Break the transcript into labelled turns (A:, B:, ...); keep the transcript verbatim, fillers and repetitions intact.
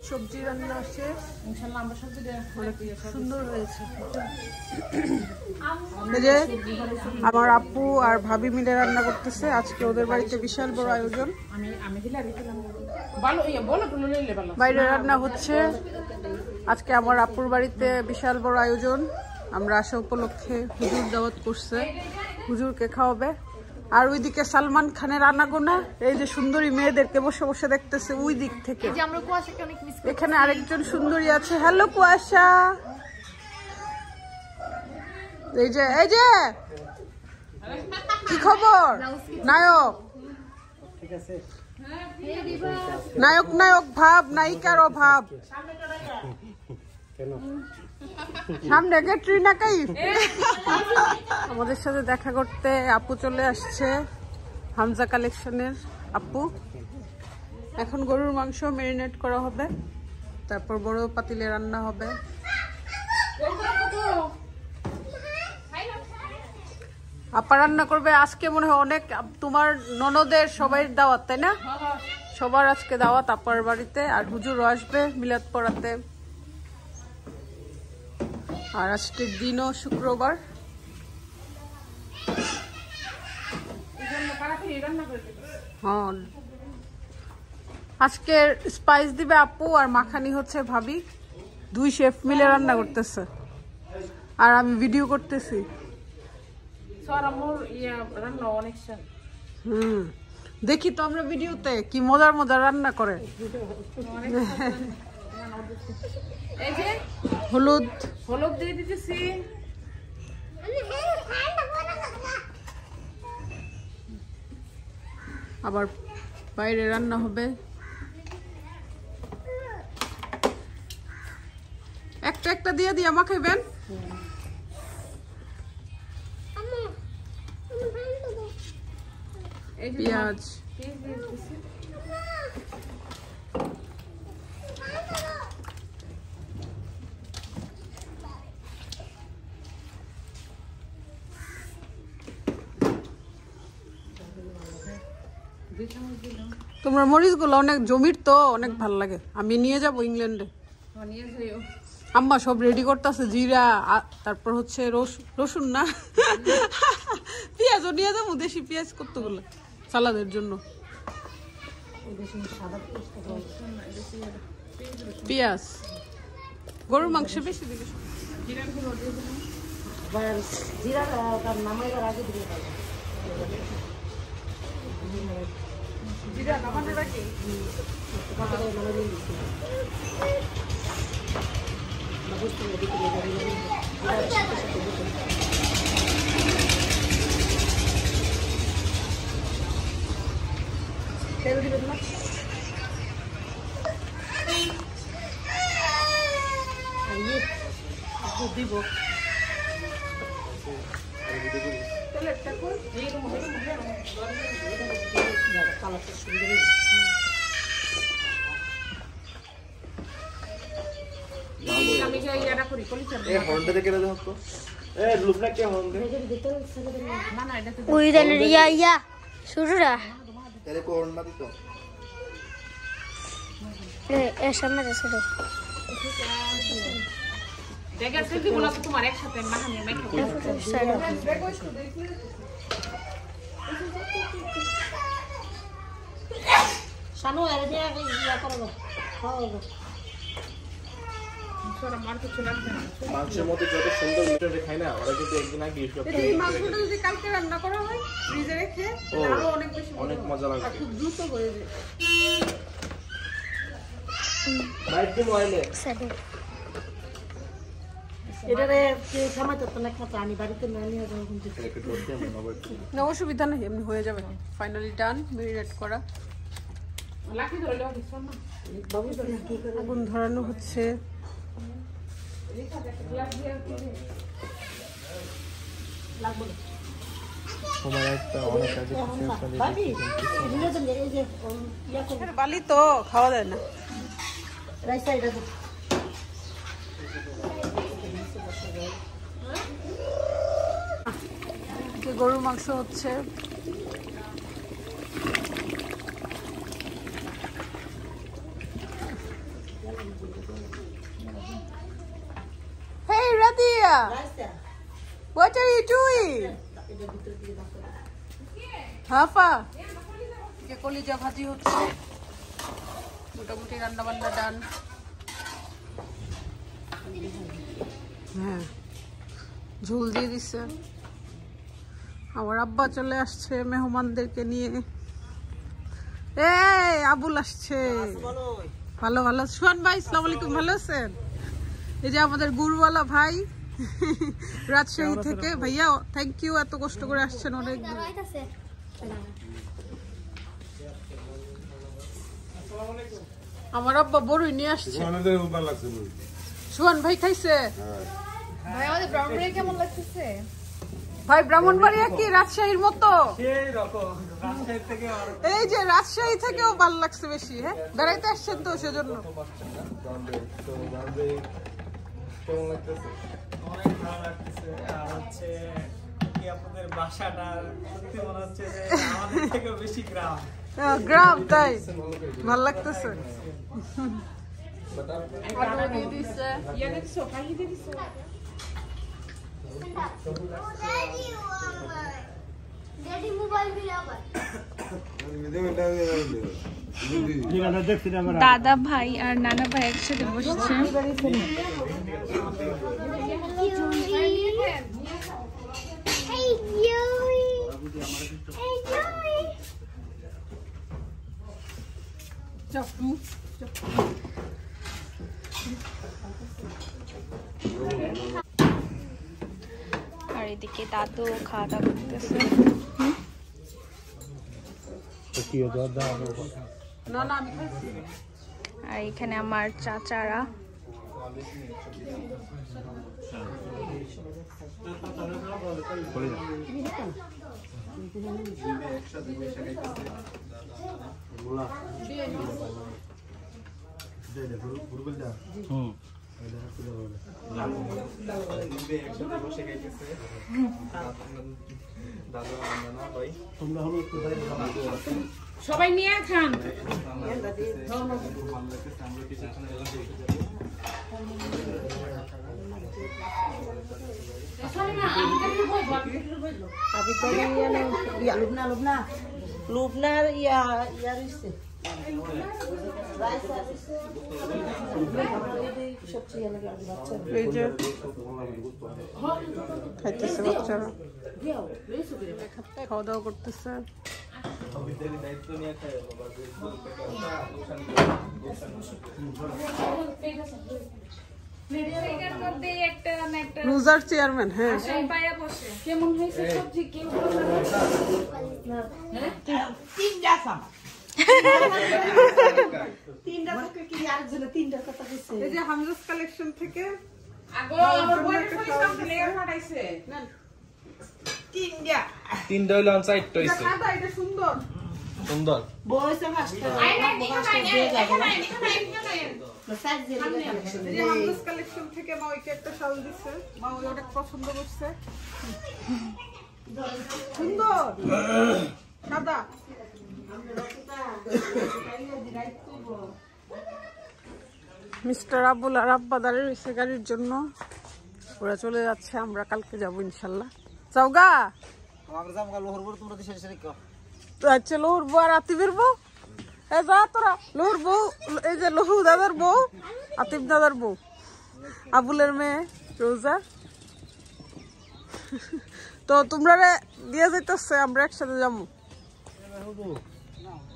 A: সবজি রান্না শেষ ইনশাআল্লাহ। আমরা সবজি সুন্দর হয়েছে। এই যে আমার আপু আর ভাবি মিলে রান্না করতেছে আজকে। ওদের বাড়িতে বিশাল বড় আয়োজন। বাইরে রান্না হচ্ছে আজকে আমার আপুর বাড়িতে বিশাল বড় আয়োজন। আমরা আসা উপলক্ষে হুজুর দাওয়াত করছে, হুজুরকে খাওয়াবে। আর ওইদিকে সালমান খানের আনাগোনা এই যে সুন্দরী মেয়েদেরকে বসে বসে দেখতেছে ওই দিক থেকে। এখানে আরেকজন সুন্দরী আছে। হ্যালো কুয়াশা। এই যে এই যে কি খবর নায়ক? ঠিক আছে, নায়ক নায়ক ভাব, নায়িকার অভাব। সামনে ক্যাটরিনা কাইফ। আমাদের সাথে দেখা করতে আপু চলে আসছে, হামজা কালেকশনের আপু। এখন গরুর মাংস ম্যারিনেট করা হবে, তারপর বড় পাতিলে রান্না হবে। আপা রান্না করবে আজকে। মনে হয় অনেক তোমার ননদের সবাই দাওয়াত, তাই না? সবার আজকে দাওয়াত আপার বাড়িতে। আর হুজুরও আসবে মিলাদ পড়াতে। আর আজকের দিনও শুক্রবার। হ্যাঁ, আজকের স্পাইস দিবে আপু আর মাখানি হচ্ছে ভাবি। দুই শেফ মিলে রান্না করতেছে আর আমি ভিডিও করতেছি। হুম, দেখি তো আমরা ভিডিওতে কি মজার মজার রান্না করে। এই যে হলুদ হলুদ দিয়ে দিতেছি। আবার বাইরে রান্না হবে। একটা একটা দিয়ে দিয়ে মাখাইবেন। পেঁয়াজ তোমরা মরিচ গুলো অনেক জমির তো অনেক ভাল লাগে। আমি নিয়ে যাবো ইংল্যান্ডে। আম্মা সব রেডি করতেছে, জিরা তারপর হচ্ছে রসুন না পেঁয়াজও নিয়ে যাবো, দেশি পেঁয়াজ কতগুলো সালাদের জন্য। পেঁয়াজ গরুর মাংস বেশি দিকে জিরা নামানো রাখি। তেল দিবে না? দিব তেলটা কই এই রকম হলো কালারটা সুন্দর। আমি যে ইয়াটা করি কলিচা এই হন্ডা দেখে দাও তো। এ লুপনা কে হন্ডা না না এটা তো ওই দেন ইয়া ইয়া শুরুরা তেরে কো হন্ডা দিতো এ এ সামনে আছে তো দেখে আসলে কি বলা তো তোমার একসাথে মাখানি মেখে শানু এর দিয়ে ইয়া করব খাওয়াবো। সোরা মার কিছু লাগবে না। মাংসের মধ্যে যত সুন্দর মিটরে খায় না ওরা কিন্তু একদিন আগে ইউজ করতে। এই মাংসটা যদি কালকে রান্না করা হয় ফ্রিজে রেখে আরো অনেক বেশি অনেক মজা লাগে, খুব দ্রুত হয়ে যায়। বাইট দিন অয়েলে সেভেন এটারে কি সময় তো না খাতা আমি বাড়িতে না নিয়ে যাব কিন্তু একটু ডোর দিয়ে মনে না অসুবিধা নেই, এমনি হয়ে যাবে। ফাইনালি ডান, মেরিনেট করা। লাকি ধরে দাও দিছ না বাবু তো কি করে আগুন ধরানো হচ্ছে। বালি তো খাওয়া যায় না। গরুর মাংস হচ্ছে। Hey Radia, what are you doing? Hafa, যে কলিজা ভাজি হচ্ছে, মোটামুটি রান্না বান্না ডান। হ্যাঁ, ঝোল দিয়ে দিচ্ছে। আমার আব্বা চলে আসছে মেহমানদেরকে নিয়ে। এই আবুল আসছে। ভালো ভালো। সোহান ভাই আসসালামু আলাইকুম, ভালো আছেন? এই যে আমাদের গুরুওয়ালা ভাই রাজশাহী থেকে। ভাইয়া থ্যাংক ইউ, এত কষ্ট করে আসছেন অনেক। আমার আব্বা বড়ই নিয়ে আসছে। সোহান ভাই খাইছে?
B: ভাই আমাদের ব্রাহ্মণবাড়িয়া কেমন লাগতেছে?
A: ভাই ব্রাহ্মণবাড়িয়া কি রাজশাহীর মতো? এই যে রাজশাহী থেকেও ভালো লাগছে বেশি। হ্যাঁ, বেড়াইতে আসছেন তো সেজন্য।
C: অনেক ভালো লাগতেছে। আর হচ্ছে কি আপনাদের বাসাটা সত্যি মনে হচ্ছে যে আমাদের থেকেও বেশি গ্রাম।
A: গ্রাম, তাই ভালো লাগতেছে। আলু দিয়ে দিছে। ইয়া দিছো, খাই দিয়ে দিছো।
B: ড্যাডি মোবাইল দিলা দাদা ভাই আর নানা ভাই একসাথে বসছে। আর এদিকে দাদু খাওয়া দাওয়া করতেছে। আর এখানে আমার চাচারা।
A: সবাই নিয়ে খান।
D: লুবনার ইয়া ইয়া রইছে
A: খাইতেছে বাচ্চারা, খাওয়া দাওয়া করতেছে। রোজার চেয়ারম্যান। হ্যাঁ,
B: কেমন হয়েছে সবজি? কেউ
A: এই যে হামজাস কালেকশন থেকে
C: তিনটা হইলো চারটা হইছে।
A: এটা সুন্দর
C: সুন্দর
D: বয়সে ফাস্টে
A: হামজাস কালেকশন থেকে মা ওইকে একটা শাল দিচ্ছে। মা ওই অনেক পছন্দ করছে। সুন্দর সাদা। মিস্টার আবুল আর আব্বা দাঁড়িয়ে রয়েছে গাড়ির জন্য। ওরা চলে যাচ্ছে, আমরা কালকে যাবো ইনশাল্লাহ। যাওগা আচ্ছা, লোহুর বউ আর আতিফের বউ। এ যা তোরা, লোহুর বউ, এই যে লহু দাদার বউ, আতিফ দাদার বউ, আবুলের মেয়ে রোজা। তো তোমরা দিয়ে যাইতেছে, আমরা একসাথে যাবো।